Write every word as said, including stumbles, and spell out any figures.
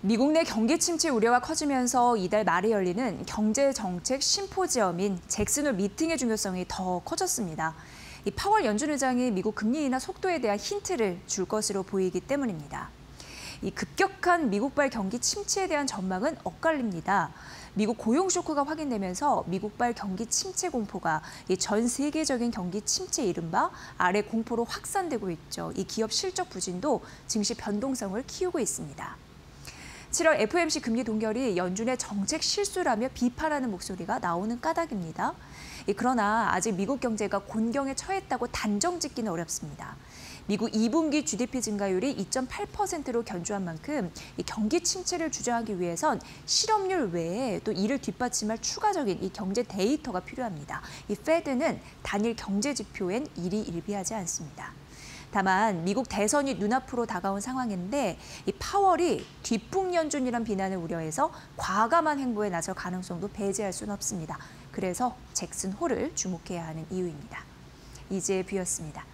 미국 내 경기 침체 우려가 커지면서 이달 말에 열리는 경제정책 심포지엄인 잭슨홀 미팅의 중요성이 더 커졌습니다. 이 파월 연준 의장이 미국 금리 인하 속도에 대한 힌트를 줄 것으로 보이기 때문입니다. 이 급격한 미국발 경기 침체에 대한 전망은 엇갈립니다. 미국 고용 쇼크가 확인되면서 미국발 경기 침체 공포가 전 세계적인 경기 침체 이른바 아래 공포로 확산되고 있죠. 이 기업 실적 부진도 증시 변동성을 키우고 있습니다. 칠월 에프오엠씨 금리 동결이 연준의 정책 실수라며 비판하는 목소리가 나오는 까닭입니다. 그러나 아직 미국 경제가 곤경에 처했다고 단정 짓기는 어렵습니다. 미국 이 분기 지디피 증가율이 이 점 팔 퍼센트로 견조한 만큼 경기 침체를 주저하기 위해선 실업률 외에 또 이를 뒷받침할 추가적인 이 경제 데이터가 필요합니다. 이 페드는 단일 경제 지표엔 일희일비하지 않습니다. 다만 미국 대선이 눈앞으로 다가온 상황인데 이 파월이 뒷북연준이란 비난을 우려해서 과감한 행보에 나설 가능성도 배제할 수는 없습니다. 그래서 잭슨 홀을 주목해야 하는 이유입니다. 이지혜 뷰였습니다.